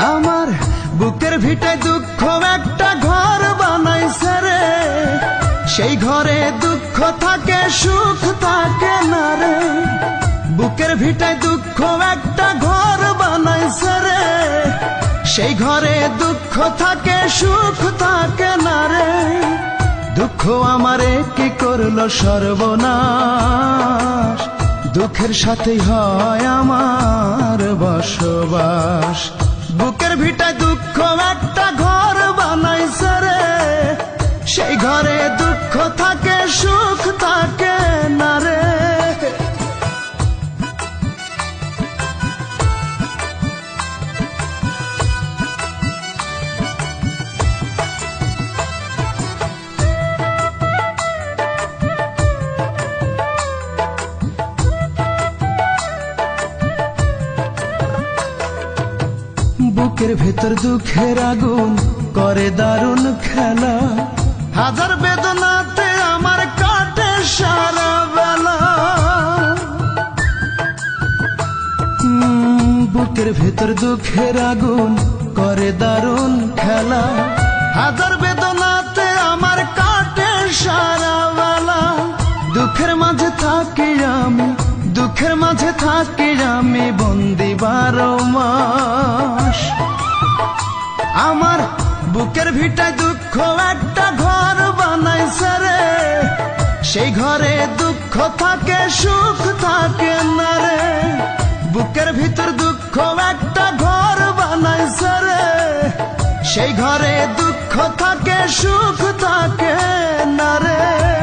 আমার বুকের ভিটায় দুঃখ একটা ঘর বানাইছে রে, সেই ঘরে দুঃখ থাকে সুখ থাকে না রে। বুকের ভিটায় দুঃখ একটা ঘর বানাইছে রে, সেই ঘরে দুঃখ থাকে সুখ থাকে না রে। দুঃখ আমারে কি করলো সর্বনাশ, দুঃখের সাথেই হয় আমার বসবাস। বুকের ভিটায় দুঃখ একটা ঘর বানাইছে রে, সেই ঘরে দুঃখ থাকে সুখ থাকে না রে। বুকের ভেতর দুঃখের আগুন করে দারুণ খেলা, হাজার বেদনাতে আমার কাটে সারা বেলা। বুকের ভেতর দুঃখের আগুন করে দারুণ খেলা, হাজার বেদনাতে আমার কাটে সারা বেলা। দুঃখের মাঝে থাকি আমি, দুঃখের মাঝে থাকি আমি বন্দি 12 মাস। আমার বুকের ভিটায় দুঃখ একটা ঘর বানাইছে রে, সেই ঘরে দুঃখ থাকে সুখ থাকে না রে। বুকের ভিতর দুঃখ একটা ঘর বানাইছে রে, সেই ঘরে দুঃখ থাকে সুখ থাকে না রে।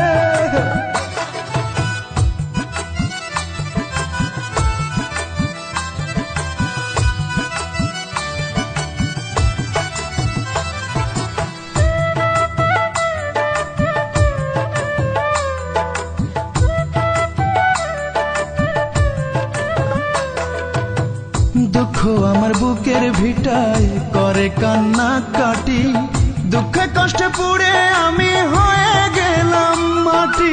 দুঃখ আমার বুকের ভিটায় করে কান্না কাটি, দুঃখে কষ্টে পুড়ে আমি হয়ে গেলাম মাটি।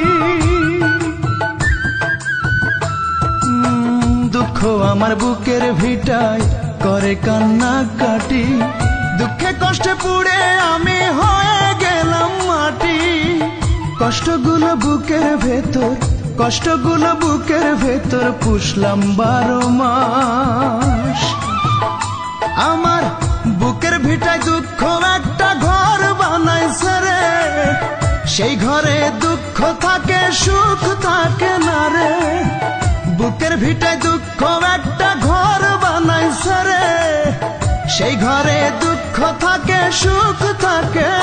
দুঃখ আমার বুকের ভিটায় করে কান্না কাটি, দুঃখে কষ্টে পুড়ে আমি হয়ে গেলাম মাটি। কষ্টগুলো বুকের ভেতর, কষ্টগুলো বুকের ভেতর পুষলাম 12 মাস। আমার বুকের ভিটায় দুঃখ একটা ঘর বানাইছে রে, সেই ঘরে দুঃখ থাকে সুখ থাকে না রে। বুকের ভিটায় দুঃখ একটা ঘর বানাইছে রে, সেই ঘরে দুঃখ থাকে সুখ থাকে